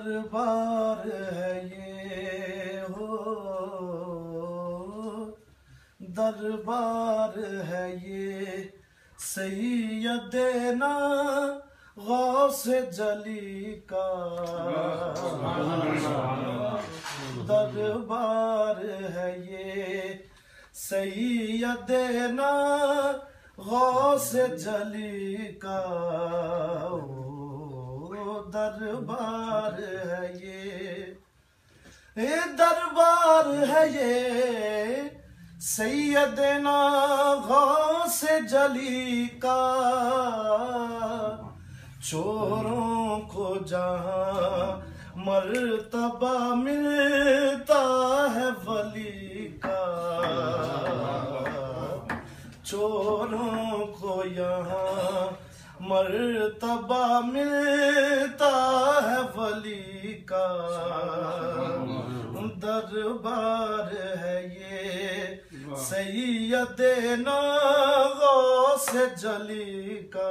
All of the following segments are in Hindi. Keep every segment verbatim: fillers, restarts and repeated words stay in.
दरबार है ये हो, दरबार है ये सैयदना गौसे जली का, दरबार है ये सैयदना गौसे जली का, दरबार है ये, ये दरबार है ये सैयदना गौसे जली का। चोरों को जहां मर्तबा मिलता है वली का, चोरों को यहाँ मर्तबा मिलता है वली का, दरबार है ये सैयदना गौसे जली का।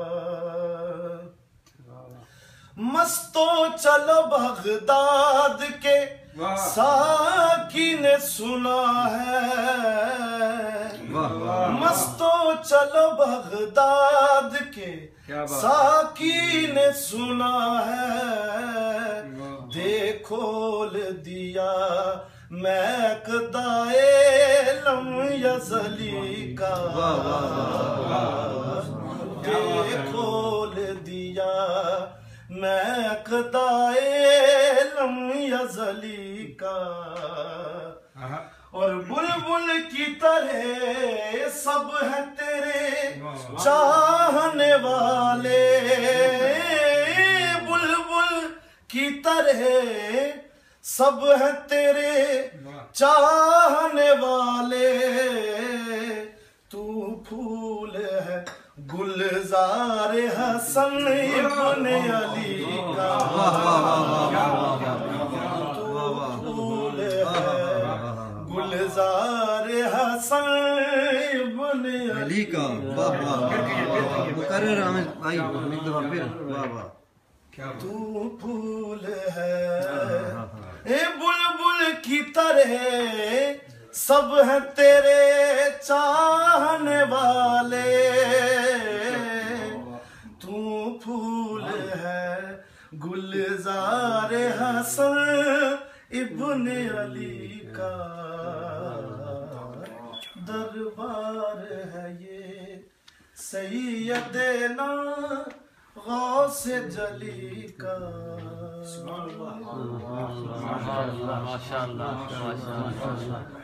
मस्तो चलो बगदाद के साकी ने सुना है, मस्तो चलो बगदाद के साकी ने सुना है, देखोल दिया मैकदाए लम यज़ली का, देखोल दिया मैकदाए लम यज़ली का। और बुलबुल की तरह सब है तेरे चाहने वाले, बुलबुल की तरह सब है तेरे चाहने वाले, तू फूल है गुलजार हसन इब्ने अली का, तू फूल है गुलजार हसन इब्ने अली का। वाह वाह, मुकर्रर आमिर भाई एक दफा फिर, वाह वाह। तू फूल है ए बुलबुल की तरह सब है तेरे चाहने वाले, तू फूल है गुलजार हसन इब्ने अली का, दरबार है ये सैयदना गौसे जली का। माशाअल्लाह माशाअल्लाह माशाअल्लाह।